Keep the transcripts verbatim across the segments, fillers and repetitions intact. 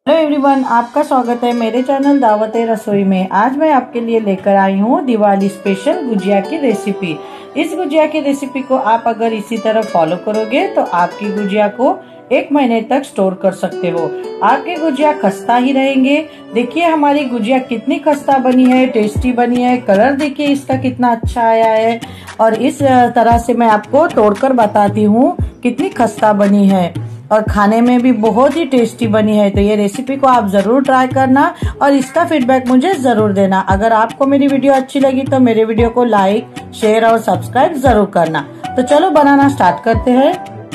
Hello everyone, आपका स्वागत है मेरे चैनल दावत-ए रसोई में। आज मैं आपके लिए लेकर आई हूँ दिवाली स्पेशल गुजिया की रेसिपी। इस गुजिया की रेसिपी को आप अगर इसी तरह फॉलो करोगे तो आपकी गुजिया को एक महीने तक स्टोर कर सकते हो। आपके गुजिया खस्ता ही रहेंगे। देखिए हमारी गुजिया कितनी खस्ता बनी है, टेस्टी बनी है। कलर देखिए इसका कितना अच्छा आया है और इस तरह से मैं आपको तोड़कर बताती हूँ कितनी खस्ता बनी है और खाने में भी बहुत ही टेस्टी बनी है। तो ये रेसिपी को आप जरूर ट्राई करना और इसका फीडबैक मुझे जरूर देना। अगर आपको मेरी वीडियो अच्छी लगी तो मेरे वीडियो को लाइक, शेयर और सब्सक्राइब जरूर करना। तो चलो बनाना स्टार्ट करते हैं।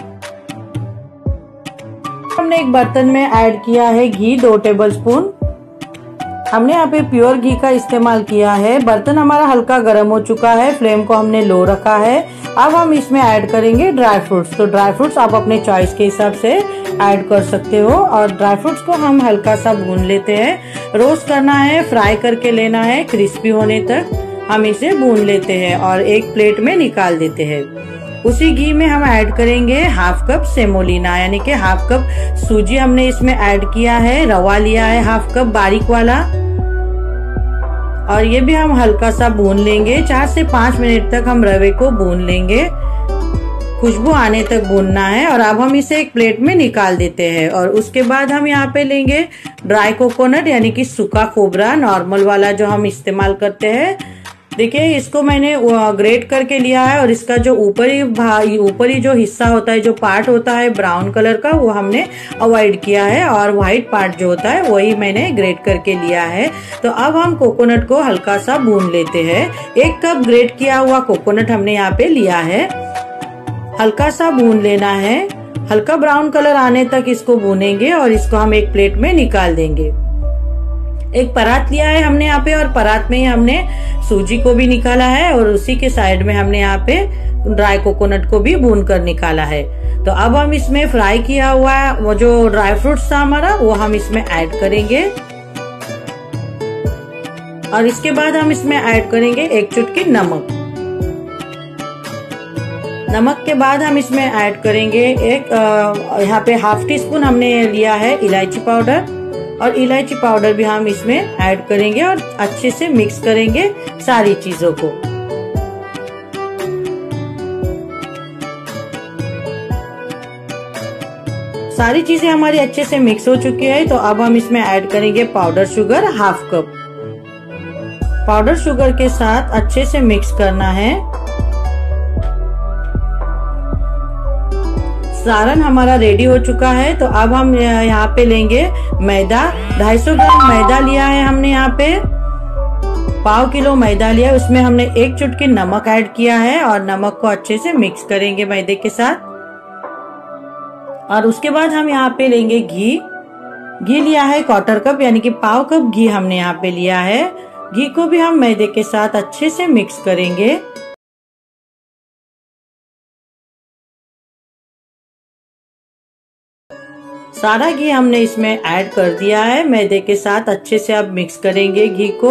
हमने एक बर्तन में ऐड किया है घी, दो टेबलस्पून। हमने यहाँ पे प्योर घी का इस्तेमाल किया है। बर्तन हमारा हल्का गर्म हो चुका है, फ्लेम को हमने लो रखा है। अब हम इसमें ऐड करेंगे ड्राई फ्रूट्स। तो ड्राई फ्रूट्स आप अपने चॉइस के हिसाब से ऐड कर सकते हो और ड्राई फ्रूट्स को हम हल्का सा भून लेते हैं। रोस्ट करना है, फ्राई करके लेना है, क्रिस्पी होने तक हम इसे भून लेते हैं और एक प्लेट में निकाल देते हैं। उसी घी में हम ऐड करेंगे हाफ कप सेमोलिना, यानी कि हाफ कप सूजी हमने इसमें ऐड किया है। रवा लिया है हाफ कप बारीक वाला और ये भी हम हल्का सा भून लेंगे। चार से पाँच मिनट तक हम रवे को भून लेंगे, खुशबू आने तक भूनना है। और अब हम इसे एक प्लेट में निकाल देते हैं और उसके बाद हम यहाँ पे लेंगे ड्राई कोकोनट, यानी कि सूखा खोबरा, नॉर्मल वाला जो हम इस्तेमाल करते हैं। देखिए इसको मैंने ग्रेट करके लिया है और इसका जो ऊपरी ऊपरी जो हिस्सा होता है, जो पार्ट होता है ब्राउन कलर का, वो हमने अवॉइड किया है और व्हाइट पार्ट जो होता है वही मैंने ग्रेट करके लिया है। तो अब हम कोकोनट को हल्का सा भून लेते हैं। एक कप ग्रेट किया हुआ कोकोनट हमने यहाँ पे लिया है, हल्का सा भून लेना है। हल्का ब्राउन कलर आने तक इसको भूनेंगे और इसको हम एक प्लेट में निकाल देंगे। एक परात लिया है हमने यहाँ पे और परात में ही हमने सूजी को भी निकाला है और उसी के साइड में हमने यहाँ पे ड्राई कोकोनट को भी भून कर निकाला है। तो अब हम इसमें फ्राई किया हुआ वो जो ड्राई फ्रूट्स था हमारा, वो हम इसमें ऐड करेंगे और इसके बाद हम इसमें ऐड करेंगे एक चुटकी नमक। नमक के बाद हम इसमें ऐड करेंगे एक यहाँ पे हाफ टी स्पून हमने लिया है इलायची पाउडर और इलायची पाउडर भी हम इसमें ऐड करेंगे और अच्छे से मिक्स करेंगे सारी चीजों को। सारी चीजें हमारी अच्छे से मिक्स हो चुकी है। तो अब हम इसमें ऐड करेंगे powder sugar half cup. Powder sugar के साथ अच्छे से मिक्स करना है। सारण हमारा रेडी हो चुका है। तो अब हम यहाँ पे लेंगे मैदा। ढाई सौ ग्राम मैदा लिया है हमने यहाँ पे, पाव किलो मैदा लिया है। उसमें हमने एक चुटकी नमक ऐड किया है और नमक को अच्छे से मिक्स करेंगे मैदे के साथ। और उसके बाद हम यहाँ पे लेंगे घी। घी लिया है क्वार्टर कप, यानी कि पाव कप घी हमने यहाँ पे लिया है। घी को भी हम मैदे के साथ अच्छे से मिक्स करेंगे। सारा घी हमने इसमें ऐड कर दिया है। मैदे के साथ अच्छे से अब मिक्स करेंगे घी को।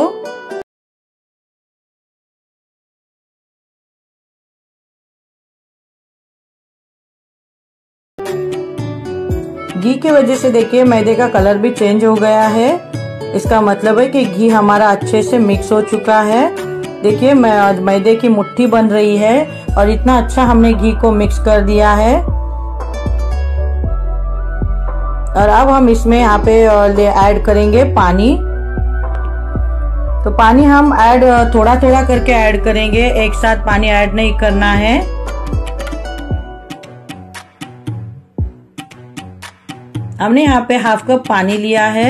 घी की वजह से देखिए मैदे का कलर भी चेंज हो गया है। इसका मतलब है कि घी हमारा अच्छे से मिक्स हो चुका है। देखिए मैदे की मुट्ठी बन रही है और इतना अच्छा हमने घी को मिक्स कर दिया है। और अब हम इसमें यहाँ पे ऐड करेंगे पानी। तो पानी हम ऐड थोड़ा थोड़ा करके ऐड करेंगे, एक साथ पानी ऐड नहीं करना है। हमने यहाँ पे हाफ कप पानी लिया है,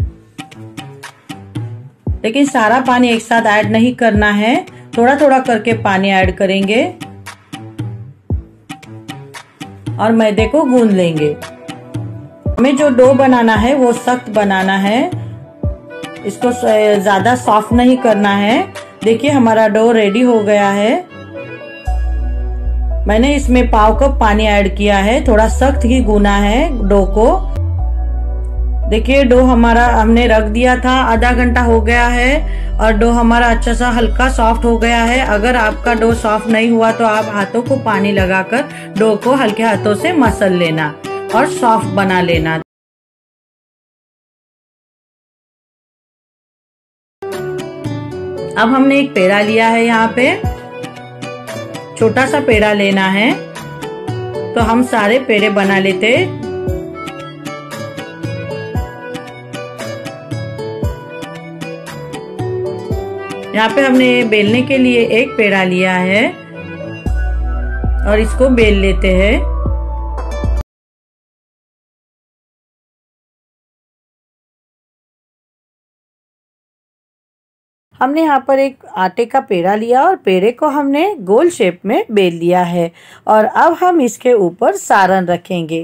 लेकिन सारा पानी एक साथ ऐड नहीं करना है, थोड़ा थोड़ा करके पानी ऐड करेंगे और मैदे को गूंद लेंगे। हमें जो डो बनाना है वो सख्त बनाना है, इसको ज्यादा सॉफ्ट नहीं करना है। देखिए हमारा डो रेडी हो गया है। मैंने इसमें पाव कप पानी ऐड किया है, थोड़ा सख्त ही गूना है डो को। देखिए डो हमारा हमने रख दिया था, आधा घंटा हो गया है और डो हमारा अच्छा सा हल्का सॉफ्ट हो गया है। अगर आपका डो सॉफ्ट नहीं हुआ तो आप हाथों को पानी लगाकर डो को हल्के हाथों से मसल लेना और सॉफ्ट बना लेना। अब हमने एक पेड़ा लिया है, यहाँ पे छोटा सा पेड़ा लेना है, तो हम सारे पेड़े बना लेते। यहाँ पे हमने बेलने के लिए एक पेड़ा लिया है और इसको बेल लेते हैं। हमने यहाँ पर एक आटे का पेड़ा लिया और पेड़े को हमने गोल शेप में बेल लिया है और अब हम इसके ऊपर सारन रखेंगे।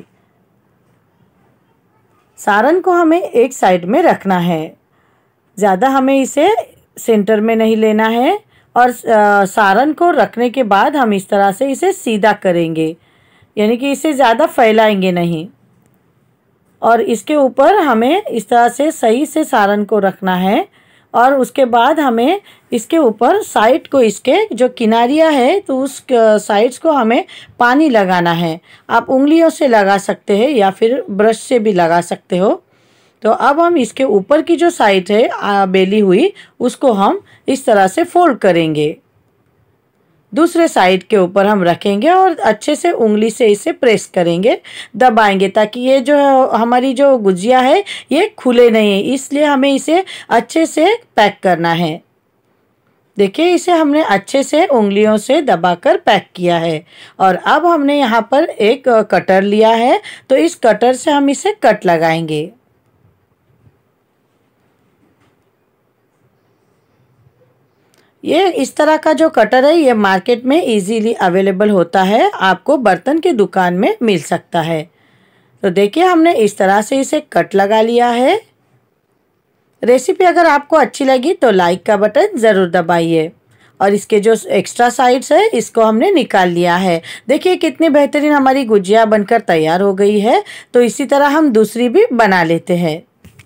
सारन को हमें एक साइड में रखना है, ज़्यादा हमें इसे सेंटर में नहीं लेना है। और सारन को रखने के बाद हम इस तरह से इसे सीधा करेंगे, यानी कि इसे ज़्यादा फैलाएंगे नहीं। और इसके ऊपर हमें इस तरह से सही से सारन को रखना है और उसके बाद हमें इसके ऊपर साइड को, इसके जो किनारियाँ है तो उस साइड्स को हमें पानी लगाना है। आप उंगलियों से लगा सकते हैं या फिर ब्रश से भी लगा सकते हो। तो अब हम इसके ऊपर की जो साइड है बेली हुई उसको हम इस तरह से फोल्ड करेंगे, दूसरे साइड के ऊपर हम रखेंगे और अच्छे से उंगली से इसे प्रेस करेंगे, दबाएंगे, ताकि ये जो हमारी जो गुजिया है ये खुले नहीं, इसलिए हमें इसे अच्छे से पैक करना है। देखिए इसे हमने अच्छे से उंगलियों से दबाकर पैक किया है। और अब हमने यहाँ पर एक कटर लिया है, तो इस कटर से हम इसे कट लगाएंगे। ये इस तरह का जो कटर है ये मार्केट में इजीली अवेलेबल होता है, आपको बर्तन की दुकान में मिल सकता है। तो देखिए हमने इस तरह से इसे कट लगा लिया है। रेसिपी अगर आपको अच्छी लगी तो लाइक का बटन ज़रूर दबाइए। और इसके जो एक्स्ट्रा साइड्स है इसको हमने निकाल लिया है। देखिए कितनी बेहतरीन हमारी गुजिया बनकर तैयार हो गई है। तो इसी तरह हम दूसरी भी बना लेते हैं।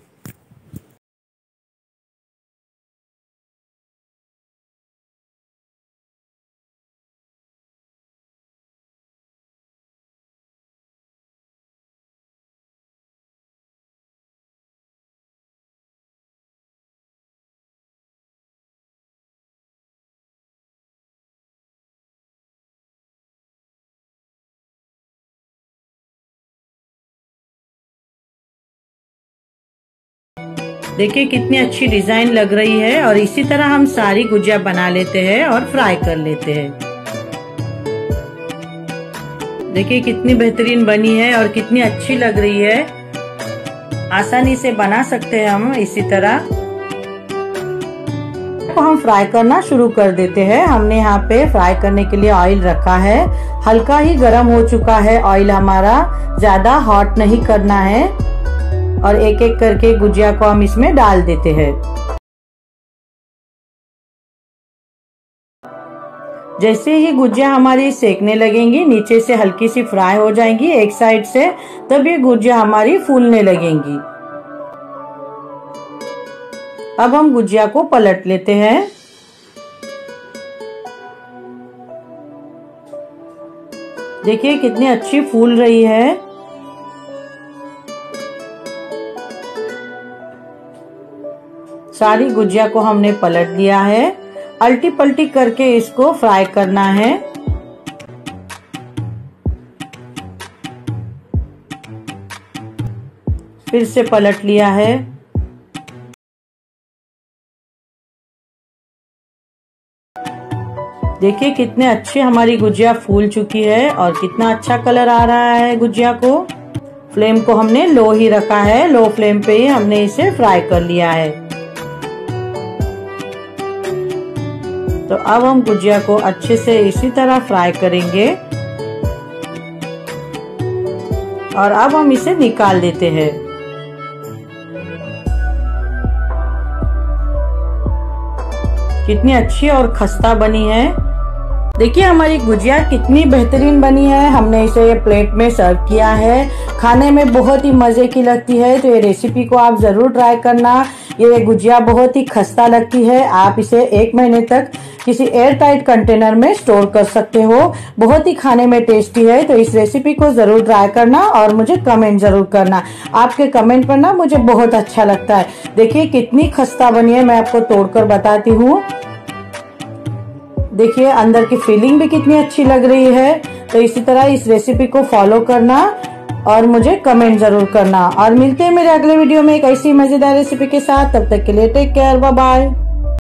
देखिए कितनी अच्छी डिजाइन लग रही है और इसी तरह हम सारी गुजिया बना लेते हैं और फ्राई कर लेते हैं। देखिए कितनी बेहतरीन बनी है और कितनी अच्छी लग रही है। आसानी से बना सकते हैं हम इसी तरह। तो हम फ्राई करना शुरू कर देते हैं। हमने यहाँ पे फ्राई करने के लिए ऑयल रखा है, हल्का ही गर्म हो चुका है ऑयल हमारा, ज्यादा हॉट नहीं करना है। और एक एक करके गुजिया को हम इसमें डाल देते हैं। जैसे ही गुजिया हमारी सेकने लगेंगी, नीचे से हल्की सी फ्राई हो जाएंगी एक साइड से, तब ये गुजिया हमारी फूलने लगेंगी। अब हम गुजिया को पलट लेते हैं। देखिए कितनी अच्छी फूल रही है। सारी गुजिया को हमने पलट दिया है। अल्टी पल्टी करके इसको फ्राई करना है। फिर से पलट लिया है। देखिए कितने अच्छे हमारी गुजिया फूल चुकी है और कितना अच्छा कलर आ रहा है गुजिया को। फ्लेम को हमने लो ही रखा है, लो फ्लेम पे ही हमने इसे फ्राई कर लिया है। तो अब हम गुजिया को अच्छे से इसी तरह फ्राई करेंगे और अब हम इसे निकाल देते हैं। कितनी अच्छी और खस्ता बनी है। देखिए हमारी गुजिया कितनी बेहतरीन बनी है। हमने इसे प्लेट में सर्व किया है, खाने में बहुत ही मजे की लगती है। तो ये रेसिपी को आप जरूर ट्राई करना। ये गुजिया बहुत ही खस्ता लगती है। आप इसे एक महीने तक किसी एयर टाइट कंटेनर में स्टोर कर सकते हो। बहुत ही खाने में टेस्टी है। तो इस रेसिपी को जरूर ट्राई करना और मुझे कमेंट जरूर करना। आपके कमेंट पर ना मुझे बहुत अच्छा लगता है। देखिए कितनी खस्ता बनी है, मैं आपको तोड़कर बताती हूँ। देखिए अंदर की फीलिंग भी कितनी अच्छी लग रही है। तो इसी तरह इस रेसिपी को फॉलो करना और मुझे कमेंट जरूर करना। और मिलते हैं मेरे अगले वीडियो में एक ऐसी मजेदार रेसिपी के साथ। तब तक के लिए टेक केयर, बाय बाय।